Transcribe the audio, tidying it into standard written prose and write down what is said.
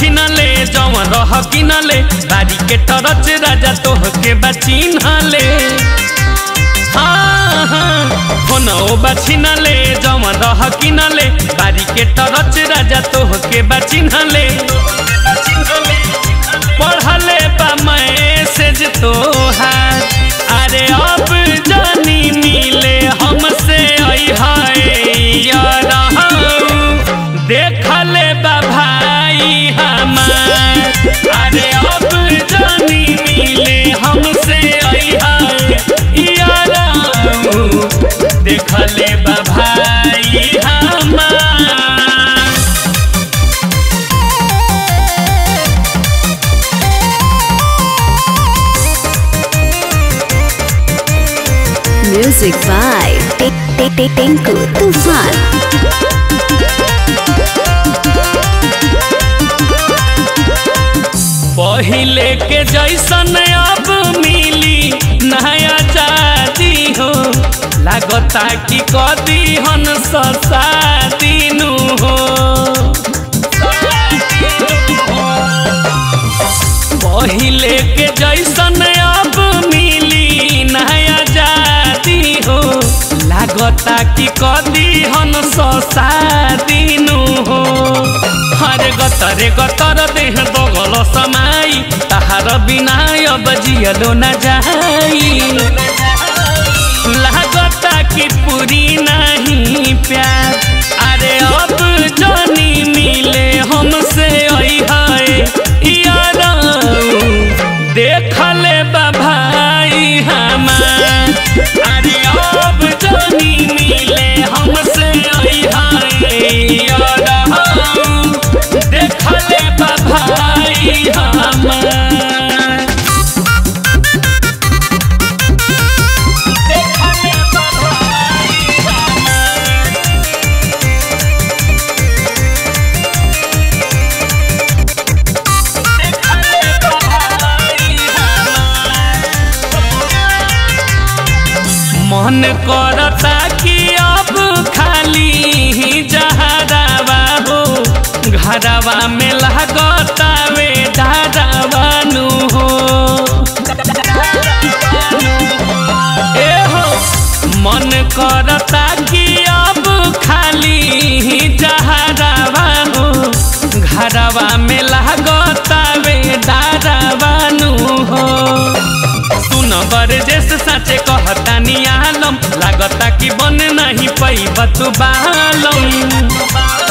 बछिनले जवन रह किनले बारी के टरच राजा तोह के बचिन्हले फोनो बछिनले जवन रह किनले बारी के टरच राजा तोह के बचिन्हले पढ़ले बा मैसेज तोहार अरे अब जानी मिले हमसे देखले बा भाई हमार अरे अब जानी मिले हमसे देखले बा भाई हमार। Music by Tinku Tufan। पहिले के जैसन अब मिली नया जाती हो लागता कि कदी हन ससादीनु हो पहिले के जैसन अब मिली नया जाती हो लागता कि कदी हन ससादीनु हो हरे गतरे गतर देह बगल समाई तहार बिना अब जियलो न जाई लागता कि पूरी नहीं प्यार अरे अब जानी मिले हमसे देखले बा भाई हमार अरे अब जानी मिले हमसे देखले बा भाई हमार। मन करता कि अब खाली जहरावा हो घरवा में लागता वे डरावानु हो ए हो मन करता कि अब खाली जहरावा हो घरवा में लागता वे डरावानु हो बरजेस साचे कहता नी आलम लागता कि बन नहीं पैब तू बालम